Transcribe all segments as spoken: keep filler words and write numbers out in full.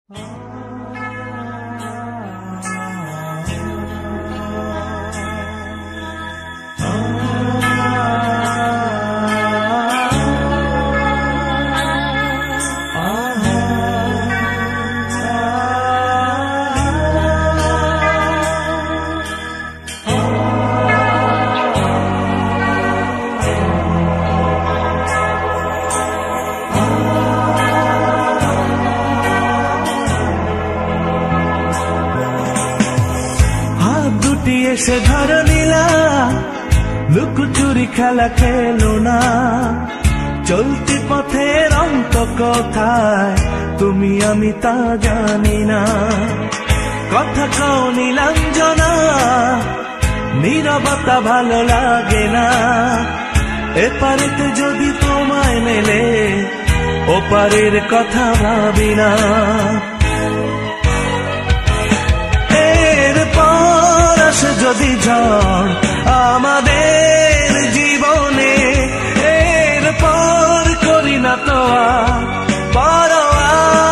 এসে ধরো নীলা, লুকোচুরি খেলা খেলো না। চলতি পথের অন্ত কোথায় তুমি আমি তা জানি না। কথা কও নীলাঞ্জনা, নীরবতা ভালো লাগে না। এপারেতে যদি তোমায় মেলে ওপারের কথা ভাবি না। যদি ঝড় আমাদের জীবনে, এরপর করি না তো পরোয়া।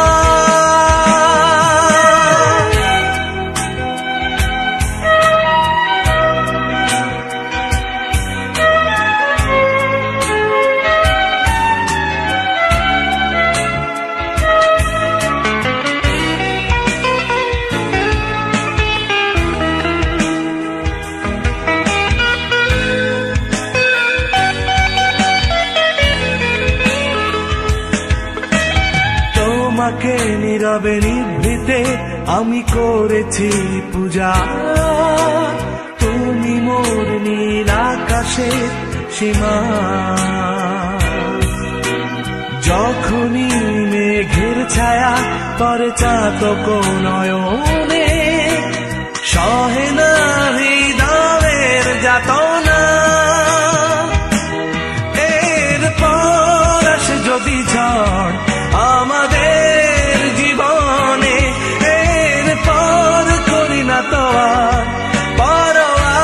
তোমাকে নীরবে নিভৃতে আমি করেছি পূজা। তুমি মোর নীল আকাশের সীমা। যখনই মেঘের ছায়া পরে চাতক নয়নে, সহে না হৃদয়ের যাতনা। এরপর আসে যদি ঝড় আমাদের জীবনে, এরপর করি না তো পরোয়া।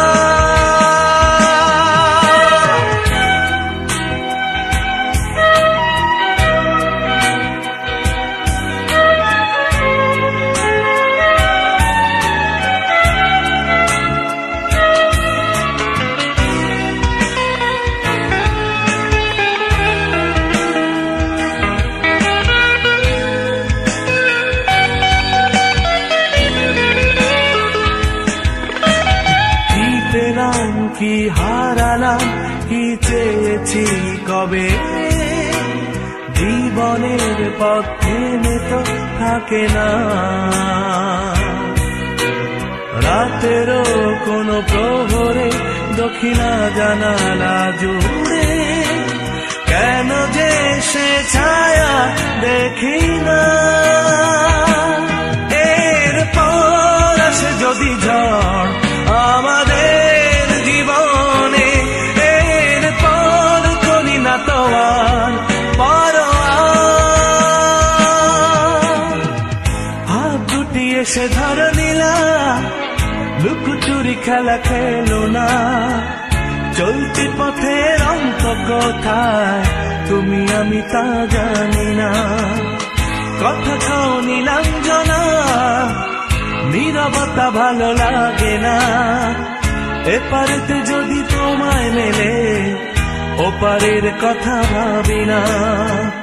কি হারালাম, কি চেয়েছি কবে। জীবনের পথ থেমে তো থাকে না। রাতেরও কোনো প্রহরে দক্ষিণা জানালা জুড়ে, কেন যে সে ছায়া দেখি না। এরপর আসে যদি ঝড় আমাদের জীবনে, এরপর করি না তো পরোয়া। হাত দুটি এসে ধরো নীলা, লুকোচুরি খেলা খেলো না। চলতি পথের অন্ত কোথায় তুমি আমি তা জানি না। কথা কও নীলাঞ্জনা, নীরবতা ভালো লাগে না। এপারেতে যদি তোমায় মেলে ওপারের কথা ভাবি না।